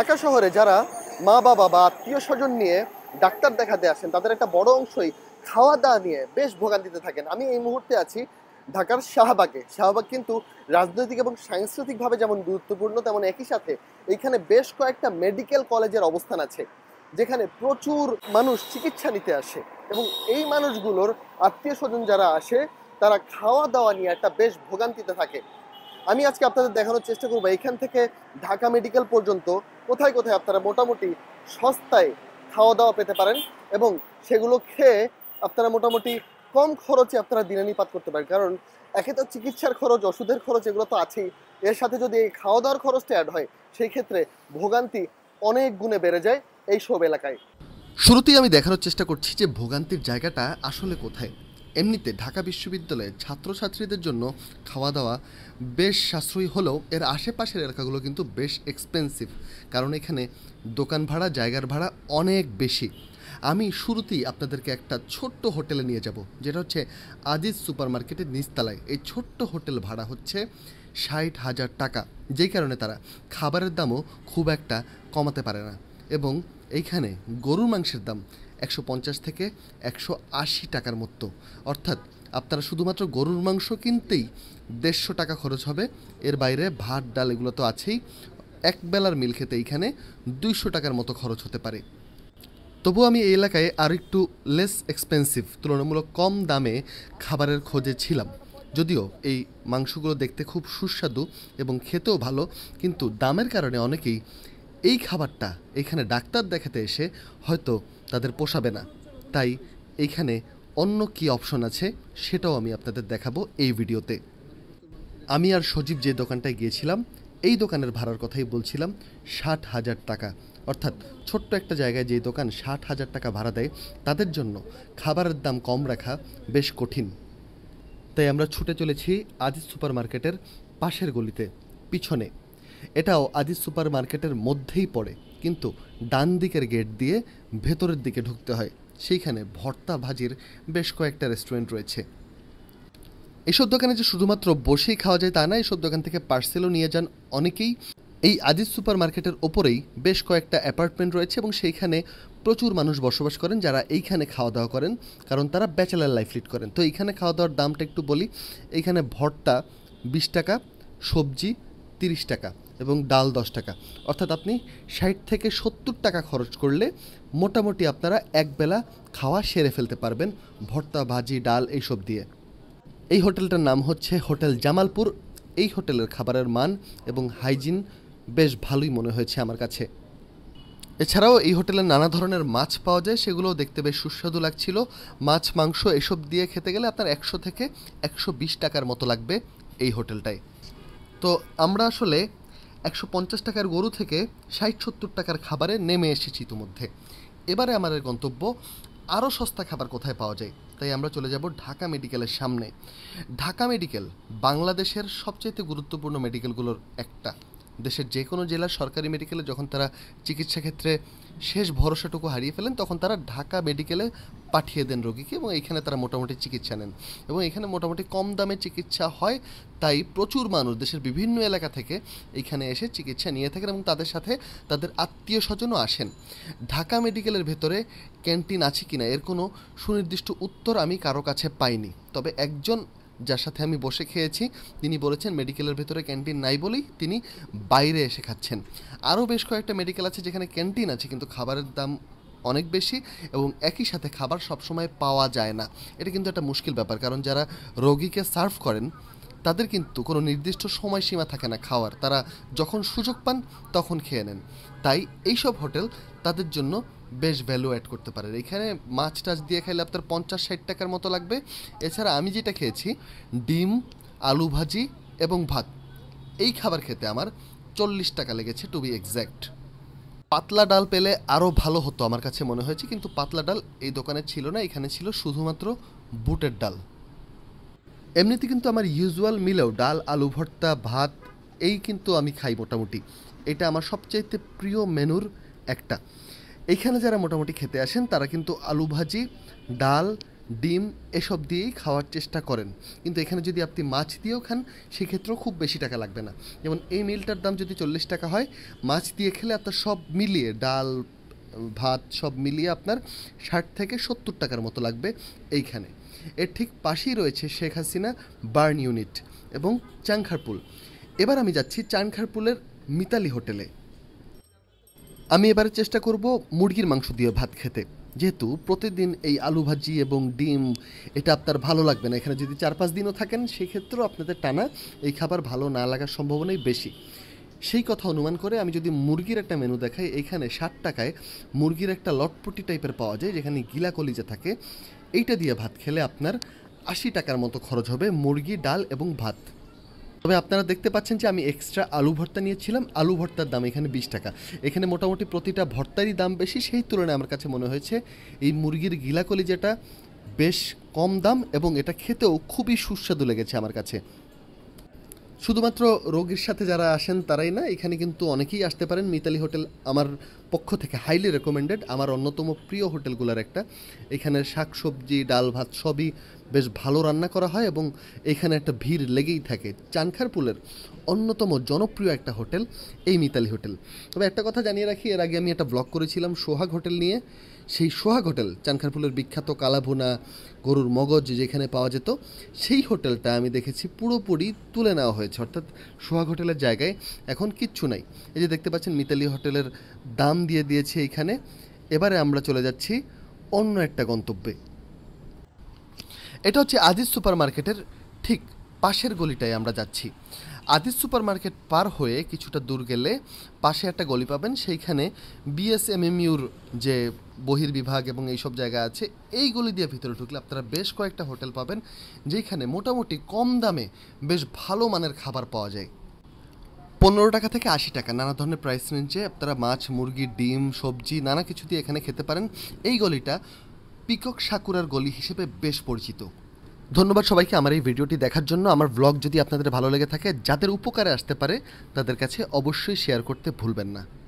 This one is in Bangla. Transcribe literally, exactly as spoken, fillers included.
ঢাকা শহরে যারা মা বাবা বা আত্মীয় স্বজন নিয়ে ডাক্তার দেখাতে আসেন তাদের একটা বড় অংশই খাওয়া দাওয়া নিয়ে বেশ ভোগান্তিতে থাকেন। আমি এই মুহূর্তে আছি ঢাকার শাহবাগে। শাহবাগ কিন্তু রাজনৈতিক এবং সাংস্কৃতিকভাবে যেমন গুরুত্বপূর্ণ, তেমন একই সাথে এইখানে বেশ কয়েকটা মেডিকেল কলেজের অবস্থান আছে, যেখানে প্রচুর মানুষ চিকিৎসা নিতে আসে। এবং এই মানুষগুলোর আত্মীয় স্বজন যারা আসে তারা খাওয়া দাওয়া নিয়ে একটা বেশ ভোগান্তিতে থাকে। আমি আজকে আপনাদের দেখানোর চেষ্টা করবো এখান থেকে ঢাকা মেডিকেল পর্যন্ত কোথায় কোথায় আপনারা মোটামুটি সস্তায় খাওয়া দাওয়া পেতে পারেন এবং সেগুলো খেয়ে আপনারা মোটামুটি কম খরচে আপনারা দিনানিপাত করতে পারেন। কারণ একে তো চিকিৎসার খরচ, ওষুধের খরচ এগুলো তো আছেই, এর সাথে যদি এই খাওয়া দাওয়ার খরচটা অ্যাড হয় সেই ক্ষেত্রে ভোগান্তি অনেক গুণে বেড়ে যায় এই সব এলাকায়। শুরুতেই আমি দেখানোর চেষ্টা করছি যে ভোগান্তির জায়গাটা আসলে কোথায়। এমনিতে ঢাকা বিশ্ববিদ্যালয়ের ছাত্রছাত্রীদের জন্য খাওয়া দাওয়া বেশ সাশ্রয়ী হলেও এর আশেপাশের এলাকাগুলো কিন্তু বেশ এক্সপেন্সিভ, কারণ এখানে দোকান ভাড়া, জায়গার ভাড়া অনেক বেশি। আমি শুরুতেই আপনাদেরকে একটা ছোট্ট হোটেলে নিয়ে যাব, যেটা হচ্ছে আজিজ সুপার মার্কেটের নিচতলায়। এই ছোট্ট হোটেল ভাড়া হচ্ছে ষাট হাজার টাকা, যেই কারণে তারা খাবারের দামও খুব একটা কমাতে পারে না। এবং এইখানে গরুর মাংসের দাম একশো পঞ্চাশ থেকে একশো আশি টাকার মতো, অর্থাৎ আপনারা শুধুমাত্র গরুর মাংস কিনতেই দেড়শো টাকা খরচ হবে। এর বাইরে ভাত, ডাল এগুলো তো আছেই। এক বেলার মিল খেতে এইখানে দুইশো টাকার মতো খরচ হতে পারে। তবু আমি এই এলাকায় আর একটু লেস এক্সপেন্সিভ, তুলনামূলক কম দামে খাবারের খোঁজে ছিলাম। যদিও এই মাংসগুলো দেখতে খুব সুস্বাদু এবং খেতেও ভালো, কিন্তু দামের কারণে অনেকেই এই খাবারটা এখানে ডাক্তার দেখাতে এসে হয়তো তাদের পোষাবে না। তাই এইখানে অন্য কি অপশন আছে সেটাও আমি আপনাদের দেখাবো এই ভিডিওতে। আমি আর সজীব যে দোকানটায় গিয়েছিলাম এই দোকানের ভাড়ার কথাই বলছিলাম, ষাট হাজার টাকা। অর্থাৎ ছোট্ট একটা জায়গায় যে দোকান ষাট হাজার টাকা ভাড়া দেয় তাদের জন্য খাবারের দাম কম রাখা বেশ কঠিন। তাই আমরা ছুটে চলেছি আজিজ সুপার মার্কেটের পাশের গলিতে, পিছনে। এটাও আজিজ সুপার মার্কেটের মধ্যেই পড়ে, কিন্তু ডান দিকের গেট দিয়ে ভেতরের দিকে ঢুকতে হয়। সেইখানে ভর্তা ভাজির বেশ কয়েকটা রেস্টুরেন্ট রয়েছে। এইসব দোকানে যে শুধুমাত্র বসেই খাওয়া যায় তা না, এইসব দোকান থেকে পার্সেলও নিয়ে যান অনেকেই। এই আজিজ সুপার মার্কেটের ওপরেই বেশ কয়েকটা অ্যাপার্টমেন্ট রয়েছে এবং সেইখানে প্রচুর মানুষ বসবাস করেন যারা এইখানে খাওয়া দাওয়া করেন, কারণ তারা ব্যাচেলার লাইফ লিড করেন। তো এইখানে খাওয়া দাওয়ার দামটা একটু বলি। এইখানে ভর্তা বিশ টাকা, সবজি তিরিশ টাকা এবং ডাল দশ টাকা, অর্থাৎ আপনি ষাট থেকে সত্তর টাকা খরচ করলে মোটামুটি আপনারা একবেলা খাওয়া সেরে ফেলতে পারবেন ভর্তা, ভাজি, ডাল এইসব দিয়ে। এই হোটেলটার নাম হচ্ছে হোটেল জামালপুর। এই হোটেলের খাবারের মান এবং হাইজিন বেশ ভালোই মনে হয়েছে আমার কাছে। এছাড়াও এই হোটেলে নানা ধরনের মাছ পাওয়া যায়, সেগুলোও দেখতে বেশ সুস্বাদু লাগছিল। মাছ, মাংস এসব দিয়ে খেতে গেলে আপনার একশো থেকে একশো বিশ টাকার মতো লাগবে এই হোটেলটায়। তো আমরা আসলে একশো পঞ্চাশ টাকার গরু থেকে ষাট সত্তর টাকার খাবারে নেমে এসেছি ইতিমধ্যে। এবারে আমাদের গন্তব্য আরও সস্তা খাবার কোথায় পাওয়া যায়। তাই আমরা চলে যাব ঢাকা মেডিকেলের সামনে। ঢাকা মেডিকেল বাংলাদেশের সবচেয়ে গুরুত্বপূর্ণ মেডিকেলগুলোর একটা। দেশের যে কোনো জেলার সরকারি মেডিকেলে যখন তারা চিকিৎসা ক্ষেত্রে শেষ ভরসাটুকু হারিয়ে ফেলেন তখন তারা ঢাকা মেডিকেলে পাঠিয়ে দেন রোগীকে এবং এখানে তারা মোটামুটি চিকিৎসা নেন এবং এখানে মোটামুটি কম দামে চিকিৎসা হয়। তাই প্রচুর মানুষ দেশের বিভিন্ন এলাকা থেকে এখানে এসে চিকিৎসা নিয়ে থাকেন এবং তাদের সাথে তাদের আত্মীয় স্বজনও আসেন। ঢাকা মেডিকেলের ভেতরে ক্যান্টিন আছে কিনা এর কোনো সুনির্দিষ্ট উত্তর আমি কারো কাছে পাইনি, তবে একজন যার সাথে আমি বসে খেয়েছি তিনি বলেছেন মেডিকেলের ভেতরে ক্যান্টিন নাই বলেই তিনি বাইরে এসে খাচ্ছেন। আরও বেশ কয়েকটা মেডিকেল আছে যেখানে ক্যান্টিন আছে কিন্তু খাবারের দাম অনেক বেশি এবং একই সাথে খাবার সবসময় পাওয়া যায় না। এটা কিন্তু একটা মুশকিল ব্যাপার, কারণ যারা রোগীকে সার্ভ করেন তাদের কিন্তু কোনো নির্দিষ্ট সময়সীমা থাকে না খাওয়ার, তারা যখন সুযোগ পান তখন খেয়ে নেন। তাই এইসব হোটেল তাদের জন্য বেশ ভ্যালু অ্যাড করতে পারে। এখানে মাছ টাছ দিয়ে খাইলে আপনার পঞ্চাশ ষাট টাকার মতো লাগবে। এছাড়া আমি যেটা খেয়েছি ডিম, আলু ভাজি এবং ভাত, এই খাবার খেতে আমার চল্লিশ টাকা লেগেছে টু বি এক্স্যাক্ট। পাতলা ডাল পেলে আরও ভালো হতো আমার কাছে মনে হয়েছে, কিন্তু পাতলা ডাল এই দোকানে ছিল না, এখানে ছিল শুধুমাত্র বুটের ডাল। এমনিতে কিন্তু আমার ইউজুয়াল মিলেও ডাল, আলু ভর্তা, ভাত এই কিন্তু আমি খাই মোটামুটি। এটা আমার সবচাইতে প্রিয় মেনুর একটা। এইখানে যারা মোটামুটি খেতে আসেন তারা কিন্তু আলু ভাজি, ডাল, ডিম এসব দিয়েই খাওয়ার চেষ্টা করেন। কিন্তু এখানে যদি আপনি মাছ দিয়েও খান সেক্ষেত্রেও খুব বেশি টাকা লাগবে না। যেমন এই মিলটার দাম যদি চল্লিশ টাকা হয়, মাছ দিয়ে খেলে আপনার সব মিলিয়ে ডাল ভাত সব মিলিয়ে আপনার ষাট থেকে সত্তর টাকার মতো লাগবে এইখানে। এর ঠিক পাশেই রয়েছে শেখ হাসিনা বার্ন ইউনিট এবং চাংখারপুল। এবার আমি যাচ্ছি চাংখারপুলের মিতালি হোটেলে। আমি এবারে চেষ্টা করব মুরগির মাংস দিয়ে ভাত খেতে, যেহেতু প্রতিদিন এই আলু ভাজি এবং ডিম এটা আপনার ভালো লাগবে না। এখানে যদি চার পাঁচ দিনও থাকেন সেক্ষেত্রেও আপনাদের টানা এই খাবার ভালো না লাগার সম্ভাবনাই বেশি। সেই কথা অনুমান করে আমি যদি মুরগির একটা মেনু দেখাই, এইখানে ষাট টাকায় মুরগির একটা লটপটি টাইপের পাওয়া যায় যেখানে গিলা কলিজা থাকে। এইটা দিয়ে ভাত খেলে আপনার আশি টাকার মতো খরচ হবে, মুরগি ডাল এবং ভাত। তবে আপনারা দেখতে পাচ্ছেন যে আমি এক্সট্রা আলু ভর্তা নিয়েছিলাম, আলু ভর্তার দাম এখানে বিশ টাকা। এখানে মোটামুটি প্রতিটা ভর্তারই দাম বেশি, সেই তুলনায় আমার কাছে মনে হয়েছে এই মুরগির গিলা কলিজাটা বেশ কম দাম এবং এটা খেতেও খুবই সুস্বাদু লেগেছে আমার কাছে। শুধুমাত্র রোগীর সাথে যারা আসেন তারাই না, এখানে কিন্তু অনেকেই আসতে পারেন। মিতালি হোটেল আমার পক্ষ থেকে হাইলি রেকমেন্ডেড, আমার অন্যতম প্রিয় হোটেলগুলোর একটা। এখানে শাকসবজি ডাল ভাত সবই বেশ ভালো রান্না করা হয় এবং এখানে একটা ভিড় লেগেই থাকে। চানখারপুলের অন্যতম জনপ্রিয় একটা হোটেল এই মিতালি হোটেল। তবে একটা কথা জানিয়ে রাখি, এর আগে আমি একটা ব্লগ করেছিলাম সোহাগ হোটেল নিয়ে। সেই সোহাগ হোটেল চানখারপুলের বিখ্যাত কালাভুনা গরুর মগজ যেখানে পাওয়া যেত, সেই হোটেলটা আমি দেখেছি পুরোপুরি তুলে নেওয়া হয়েছে, অর্থাৎ সোহাগ হোটেলের জায়গায় এখন কিচ্ছু নাই। এই যে দেখতে পাচ্ছেন মিতালি হোটেলের দাম দিয়ে দিয়েছে এইখানে। এবারে আমরা চলে যাচ্ছি অন্য একটা গন্তব্যে। এটা হচ্ছে আজিজ সুপার মার্কেটের ঠিক পাশের গলিটায় আমরা যাচ্ছি। আজিজ সুপার মার্কেট পার হয়ে কিছুটা দূর গেলে পাশে একটা গলি পাবেন, সেইখানে বিএসএমএমইউর যে বহির্বিভাগ এবং এইসব জায়গা আছে, এই গলি দিয়ে ভিতরে ঢুকলে আপনারা বেশ কয়েকটা হোটেল পাবেন যেখানে মোটামুটি কম দামে বেশ ভালো মানের খাবার পাওয়া যায়। পনেরো টাকা থেকে আশি টাকা নানা ধরনের প্রাইস রেঞ্জে আপনারা মাছ মুরগি ডিম সবজি নানা কিছু দিয়ে এখানে খেতে পারেন। এই গলিটা পিকক সাকুরার গলি হিসেবে বেশ পরিচিত। ধন্যবাদ সবাইকে আমার এই ভিডিওটি দেখার জন্য। আমার ব্লগ যদি আপনাদের ভালো লেগে থাকে, যাদের উপকারে আসতে পারে তাদের কাছে অবশ্যই শেয়ার করতে ভুলবেন না।